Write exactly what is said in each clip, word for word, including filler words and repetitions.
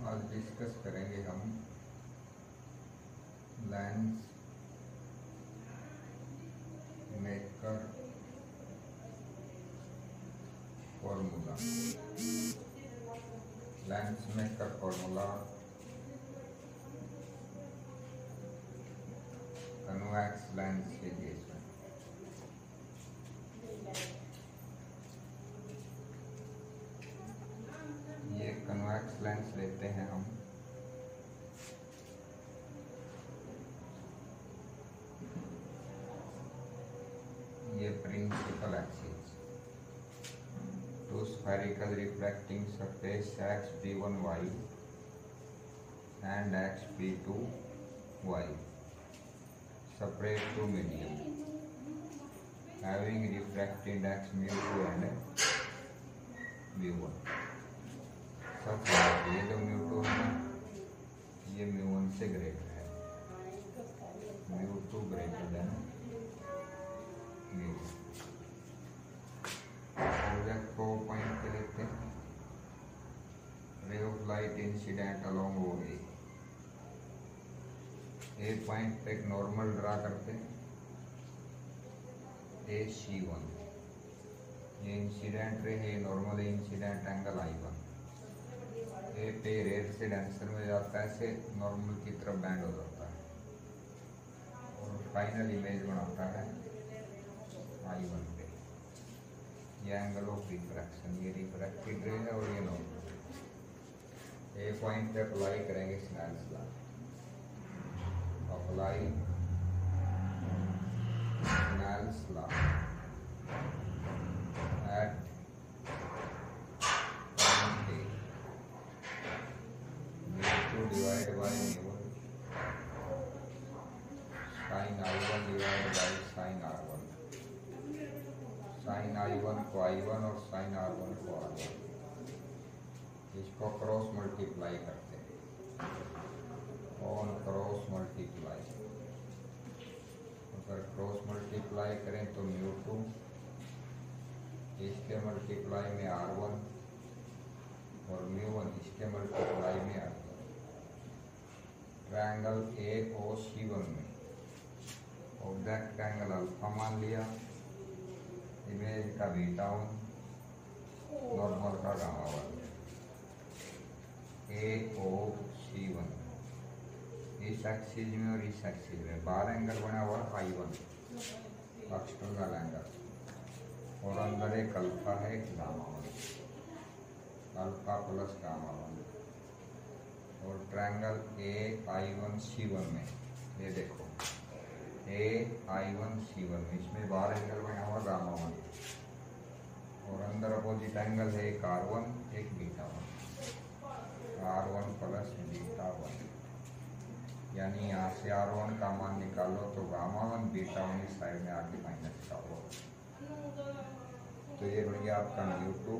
आज डिस्कस करेंगे हम lens maker formula. Lens maker formula convex lens के केस में। ये कन्वेक्स लेंस लेते हैं हम। ये principal axis to spherical refracting surface X P one Y and X P two Y separate to medium having refractive index mu two and mu one। सब ये तो mu two है, ये mu one से ग्रेटर है, mu two greater than mu one। Object को point पे लेते हैं। Ray of light incident along O A A point पे एक नॉर्मल ड्रा करते हैं, ए सी वन। ये इंसिडेंट रे है, normal incident angle I one. A पे रेड से डेंसर में जाता है, से नॉर्मल की तरफ बैंड हो जाता है और फाइनल इमेज बनाता है आई वन पे। ये एंगल ऑफ रिफ्रैक्शन, ये रिफ्रैक्टेड रे है और ये नॉर्मल। ए पॉइंट पे अप्लाई करेंगे Snell's law. Apply Snell's law at point A. mu two divided by mu one sin I one divided by sin R one। sin I one को I one और sin R one को R one। इसको cross multiply करते हैं, on cross multiply. अगर cross multiply करें तो mu two, इसके मल्टीप्लाई में आर वन और म्यू वन इसके मल्टीप्लाई में R one. Triangle A O C one में ऑब्जेक्ट का एंगल अल्फा मान लिया, इमेज का बीटा वन, नॉर्मल का gamma one. A O C one इस एक्सिस में और इस एक्सिस में बार एंगल बना हुआ आई वन एक्सटर्नल एंगल और अंदर एक अल्फा है, एक gamma one, alpha plus gamma one. और triangle A I one C one में ये देखो ए आई वन सी वन में इसमें बार एंगल बना हुआ गामा वन और अंदर अपोजिट एंगल है एक आर वन एक beta one, R one plus beta one. यानी यहाँ से आर वन का मान निकालो तो गामा वन बीटा वन इस साइड में आके माइनस का हो, तो ये बन गया आपका म्यू टू।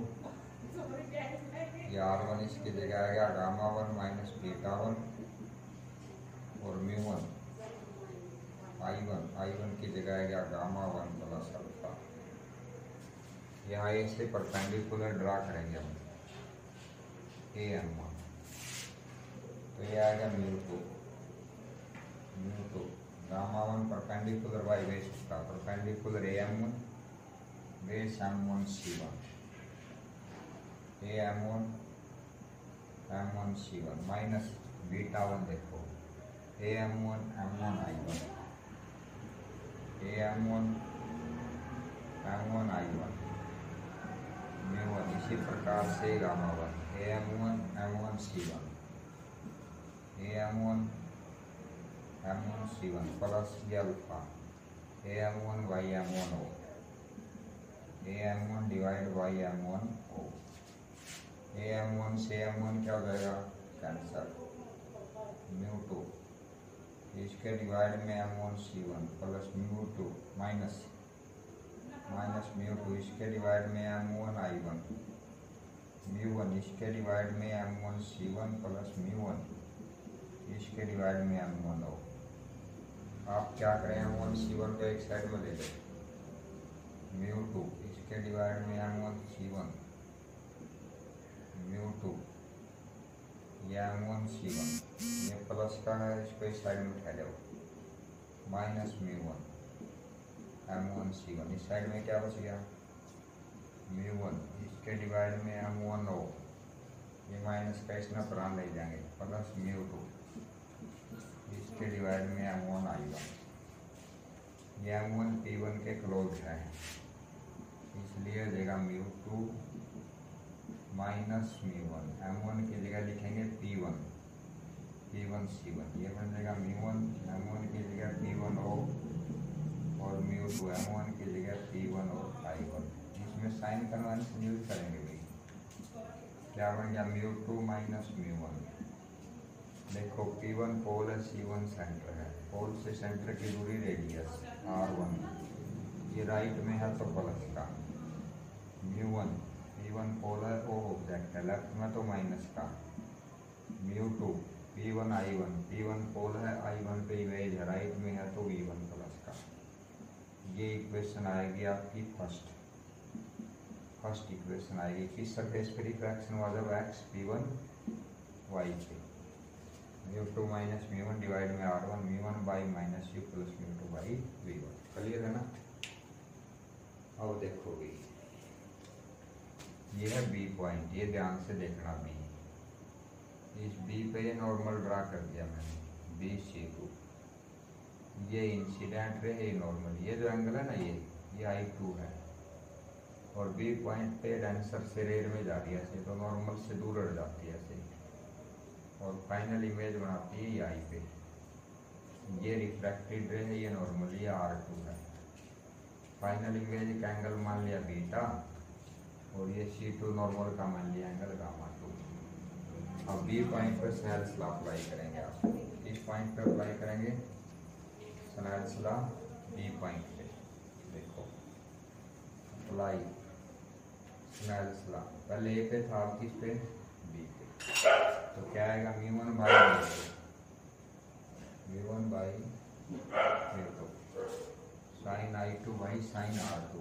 ये आर वन इसकी जगह आ गया gamma one minus beta one और mu one I one, I one की जगह आ गया गामा वन प्लस अल्फा। यहाँ ए से परपेंडिकुलर ड्रा करेंगे हम ए एम वन, तो ये आएगा mu two. Mu two gamma one perpendicular by base उसका perpendicular A M one base M one C one, A M one M one C one minus beta one. देखो A M one M one I one, A M one M one I one mu one. इसी प्रकार से gamma one A M one M one C one, A M one M one C one plus ये alpha A M one Y M one O, A M one divide by M one O. A M one से M one क्या हो जाएगा, cancel. Mu two इसके divide में M one C one plus mu two minus minus mu two इसके divide में M one I one, mu one इसके divide में M one C one plus mu one इसके डिवाइड में M one हो। आप क्या करें, एम वन सी वन को एक साइड में ले लें, म्यू टू इसके डिवाइड में M one C one mu two ये एम वन सी वन, ये प्लस का है, इसको इस साइड में उठा जाओ, minus mu one M one C one. इस साइड में क्या बच गया, म्यू वन, इसके डिवाइड में एम वन ओ, ये माइनस का इसमें प्राण ले जाएंगे, प्लस म्यू टू, इसके डिवाइड में एम वन आई वन। ये एम वन पी वन के क्लोज है, इसलिए देगा mu two minus mu one. M one की जगह लिखेंगे P one, P one C one, ये बन जाएगा म्यू वन, एम वन की जगह पी वन ओ और म्यू टू एम वन की जगह P one O I one. इसमें साइन कन्वेंशन यूज करेंगे भाई, क्या बन गया mu two minus mu one. देखो पी वन पोल है, सी वन सेंटर है, पोल से सेंटर की दूरी रेडियस आर वन, ये राइट में है तो प्लस का, mu one P one pole है, ओ ऑब्जेक्ट है, लेफ्ट में तो माइनस का, mu two P one I one, P one pole है, आई वन पे इमेज है, राइट में है तो वी वन प्लस का। ये इक्वेशन आएगी आपकी फर्स्ट, फर्स्ट इक्वेशन आएगी। किस सरफेस पे refraction was of X P one Y पे, mu two minus mu one divide में R one mu one by minus U plus mu two by V one. Clear है ना। अब देखो भी, ये है बी पॉइंट, ये ध्यान से देखना बी, इस बी पे नॉर्मल ड्रा कर दिया मैंने, बी सी टू, ये इंसिडेंट रे है, नॉर्मल, ये जो एंगल है ना ये ये आई टू है, और बी पॉइंट पे डेंसर से रेर में जा रही है ऐसे, तो नॉर्मल से दूर हट जाती है ऐसे, और फाइनल इमेज बनाती है ये आई पे। ये रिफ्रैक्टेड रे है, ये नॉर्मल, ये आर टू है। फाइनल इमेज का एंगल मान लिया बीटा, और ये सी टू नॉर्मल का मान लिया एंगल गामा टू। अब बी पॉइंट पर स्नेल्स लॉ अप्लाई करेंगे आप, इस पॉइंट पर अप्लाई करेंगे स्नेल्स लॉ बी पॉइंट पे। देखो अप्लाई स्नेल्स लॉ, पहले ए पे था, किस पे, बी पे, तो क्या आएगा mu one by mu one by mu two sine I two by sine R two,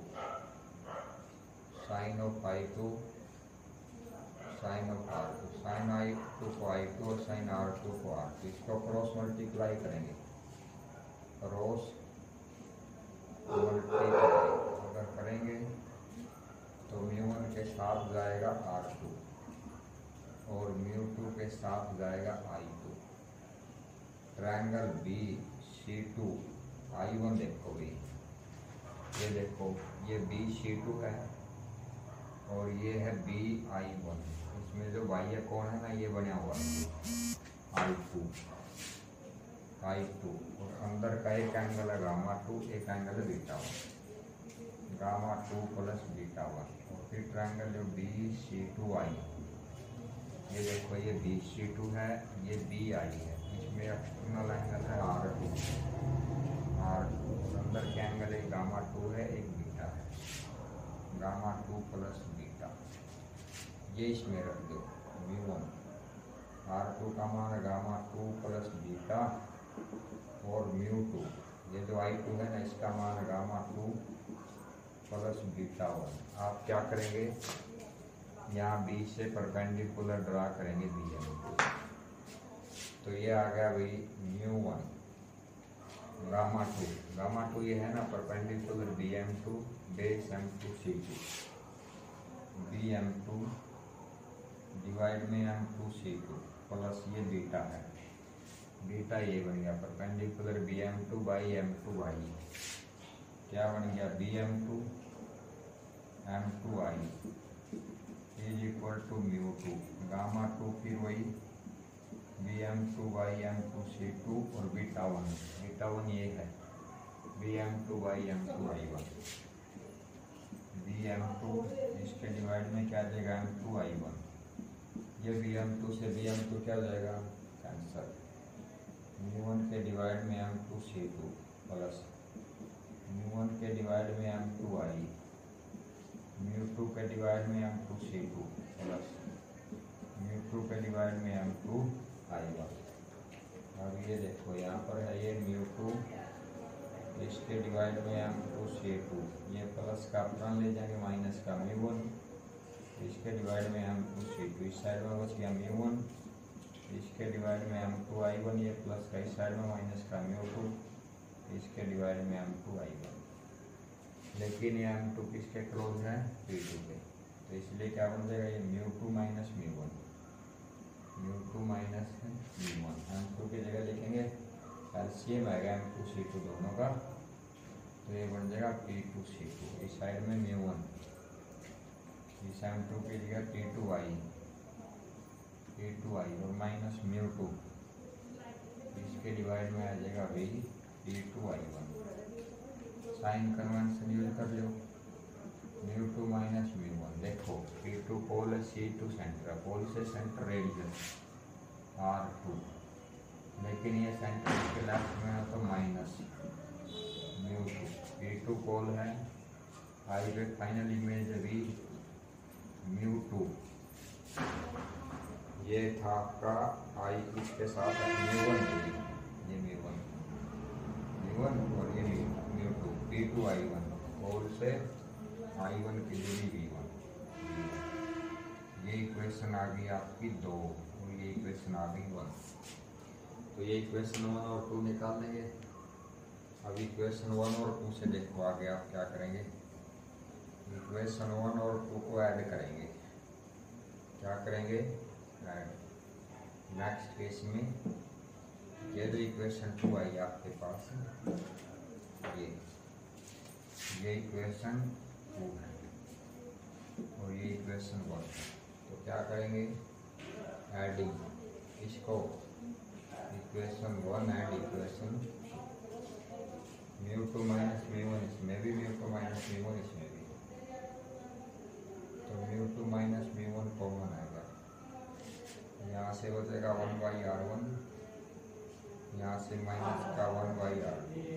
sine of I two sine of R two, sine I two को आई टू और साइन आर टू को R two, इसको cross multiply करेंगे, cross multiply अगर करेंगे तो mu one के साथ जाएगा आर टू और म्यू टू के साथ जाएगा I two. Triangle B C two I one देखो भी, ये देखो ये बी सी टू है और ये है बी आई वन, इसमें जो बाह्य कोण है ना ये बना हुआ है आई टू, आई टू, और अंदर का एक एंगल है गामा टू, एक एंगल है beta one, gamma two plus beta one, और फिर ट्रायंगल जो बी सी टू आई, ये देखो ये बी सी टू है, ये बी आई है, इसमें एक्सटर्नल एंगल है आर टू, आर टू, और अंदर के एंगल एक गामा टू है, एक बीटा है, गामा टू प्लस बीटा, ये इसमें रख दो म्यू वन, आर टू का मान गामा टू प्लस बीटा और म्यू टू, ये जो आई टू है ना इसका मान gamma two plus beta one. आप क्या करेंगे, यहाँ बी से परपेंडिकुलर ड्रा करेंगे बी एम टू, तो ये आ गया भाई mu one gamma two, gamma two ये है ना perpendicular B M two base M two C two, B M two divide में M two C two plus ये बीटा है, बीटा ये बन गया perpendicular B M two by M two I, क्या बन गया B M two M two I is equal to mu two, gamma two फिर वही B M two by M two C two और बीटा वन, बीटा वन ये है B M two by M two I one, B M two इसके divide में क्या जाएगा M two I one, ये बी एम टू से B M two क्या हो जाएगा कैंसर, म्यू वन के डिवाइड में M two C two plus mu one के डिवाइड में M two I, mu two के डिवाइड में M two C two plus mu two के डिवाइड में एम टू आई वन। अब ये देखो यहाँ पर है ये म्यू टू, इसके डिवाइड में एम टू सी टू, ये प्लस का अपना ले जाएंगे माइनस का म्यू वन, इसके डिवाइड में एम टू सी टू, इस साइड में बच गया म्यू वन इसके डिवाइड में एम टू आई वन, ये प्लस का इस साइड में माइनस का म्यू टू, इसके डिवाइड में एम टू आई वन, लेकिन ये एम टू किसके क्लोज है, पी टू के, तो इसलिए क्या बन जाएगा ये mu two minus mu one, mu two minus mu one, M two की जगह लिखेंगे एलसीएम आएगा एम टू सी टू दोनों का, तो ये बन जाएगा पी टू सी टू, इस साइड में म्यू वन, इस एम टू की जगह P two I, P two I और माइनस म्यू टू, इसके डिवाइड में आ जाएगा V P two I one, sign convention use कर लो, mu two minus mu one, देखो पी टू पोल है, सी टू सेंटर, पोल से सेंटर रेडियस आर टू, लेकिन ये सेंटर के लेफ्ट में है तो minus mu two, P two pole है, आई पे final image V mu two, ये था आपका आई, इसके साथ है म्यू वन, ये म्यू वन, म्यू वन और ये mu two, P two I one, pole से आई वन की दूरी वी वन, ये इक्वेशन आ गई आपकी दो और ये इक्वेशन आ गई वन, तो ये इक्वेशन वन और टू निकाल लेंगे। अब इक्वेशन वन और टू से देखो आगे आप क्या करेंगे, इक्वेशन वन और टू को ऐड करेंगे, क्या करेंगे ऐड, नेक्स्ट केस में ये जो इक्वेशन टू आई आपके पास, ये ये इक्वेशन टू है और ये इक्वेशन वन है, तो क्या करेंगे एडिंग इसको, equation one and equation mu two minus mu one, इसमें भी mu two minus mu one, इसमें भी, तो mu two minus mu one common आएगा, यहाँ से हो जाएगा वन बाई आर वन, यहाँ से माइनस का one by R,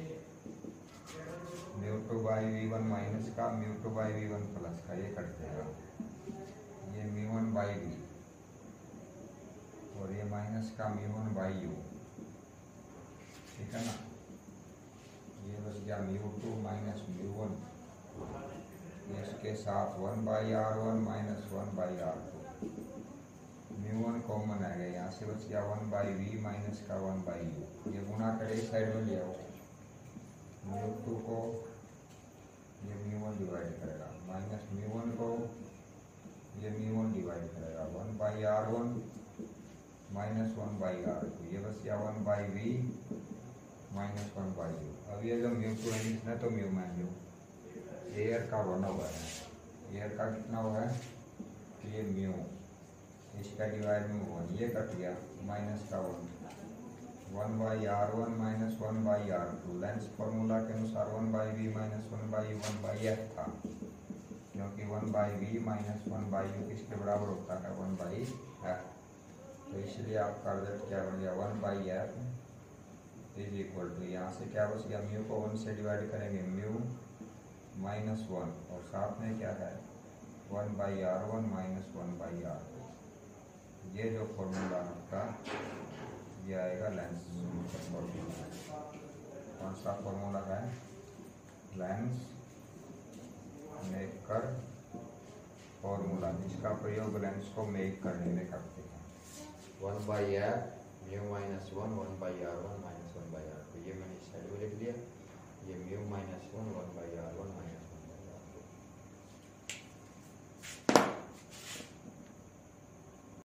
mu two by V one minus का mu two by V one plus का, ये कट जाएगा, ये म्यू वन बाई वी और ये माइनस का म्यू वन बाई यू, ठीक है ना, ये बस गया mu two minus mu one, इसके साथ one by R one minus one by R two, mu one common आ गया, यहाँ से बच गया वन बाई वी माइनस का वन बाई यू, ये गुना करे इस साइड में ले आओ, म्यू टू को ये म्यू वन डिवाइड करेगा, माइनस म्यू वन को ये म्यू वन डिवाइड करेगा, one by R one minus one by R two, ये बस या one by V minus one by U. अब ये जो म्यू टू है इसमें तो म्यू मान लो, एयर का बना हुआ है, एयर का कितना हुआ है, ये म्यू, इसका डिवाइड में वन, ये कट गया माइनस का one, one by R one minus one by R two, lens formula के अनुसार one by V minus one by one by F था, क्योंकि one by V minus one by U किसके बराबर होता है, वन बाई एफ, तो इसलिए आपका रिजल्ट क्या बन गया, one by F is equal to, यहाँ से क्या बच गया, म्यू को वन से डिवाइड करेंगे म्यू माइनस वन और साथ में क्या है one by R one minus one by R two, ये जो फॉर्मूला आपका ये आएगा लेंस का फॉर्मूला, कौन सा फॉर्मूला है, लेंस मेकर फॉर्मूला, जिसका प्रयोग लेंस को मेक करने में करते हैं, one by F mu minus one one by R one minus one by R two, ये मैंने इस साइड में लिख दिया, ये mu minus one one by R one minus